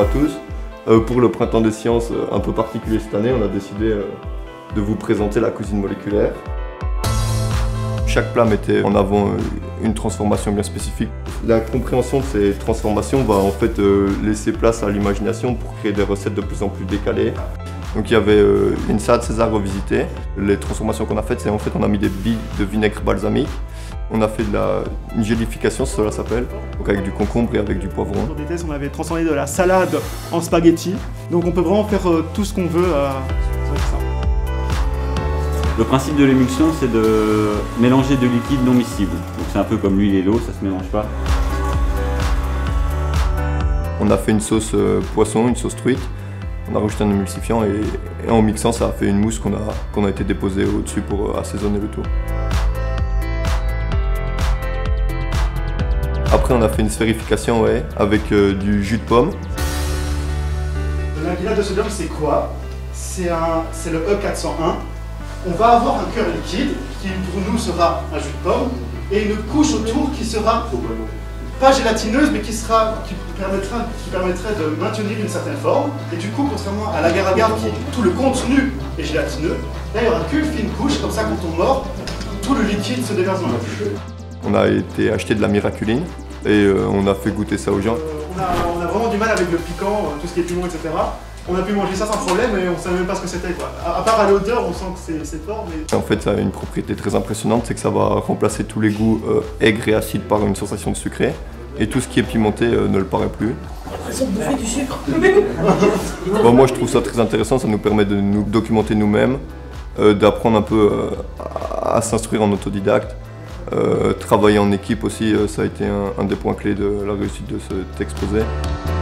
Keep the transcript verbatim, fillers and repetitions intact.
à tous. Euh, pour le printemps des sciences euh, un peu particulier cette année, on a décidé euh, de vous présenter la cuisine moléculaire. Chaque plat mettait en avant euh, une transformation bien spécifique. La compréhension de ces transformations va en fait euh, laisser place à l'imagination pour créer des recettes de plus en plus décalées. Donc il y avait euh, une salade César revisitée. Les transformations qu'on a faites, c'est en fait on a mis des billes de vinaigre balsamique. On a fait de la, une gélification, cela s'appelle, donc avec du concombre et avec du poivron. Sur des tests, on avait transformé de la salade en spaghetti. Donc on peut vraiment faire euh, tout ce qu'on veut euh, avec ça. Le principe de l'émulsion, c'est de mélanger deux liquides non miscibles. Donc c'est un peu comme l'huile et l'eau, ça se mélange pas. On a fait une sauce euh, poisson, une sauce truite. On a rajouté un émulsifiant et, et en mixant, ça a fait une mousse qu'on a, qu'on a été déposée au-dessus pour euh, assaisonner le tout. Après, on a fait une sphérification ouais, avec euh, du jus de pomme. L'ingrédient de sodium, c'est quoi? C'est le E quatre cent un. On va avoir un cœur liquide qui, pour nous, sera un jus de pomme et une couche autour qui sera pas gélatineuse, mais qui, sera, qui, permettra, qui permettrait de maintenir une certaine forme. Et du coup, contrairement à l'agar-agar, qui tout le contenu est gélatineux, là, il n'y aura qu'une fine couche, comme ça, quand on mord, tout le liquide se déverse dans la bouche. On a été acheter de la miraculine et euh, on a fait goûter ça aux gens. Euh, on, a, on a vraiment du mal avec le piquant, tout ce qui est piment, et cetera. On a pu manger ça sans problème et on ne savait même pas ce que c'était. À, à part à l'odeur, on sent que c'est fort. Mais... En fait, ça a une propriété très impressionnante, c'est que ça va remplacer tous les goûts euh, aigres et acides par une sensation de sucré. Et tout ce qui est pimenté euh, ne le paraît plus. L'impression de bouffer du sucre. Bon, moi, je trouve ça très intéressant, ça nous permet de nous documenter nous-mêmes, euh, d'apprendre un peu euh, à, à s'instruire en autodidacte. Euh, travailler en équipe aussi, euh, ça a été un, un des points clés de la réussite de cet exposé.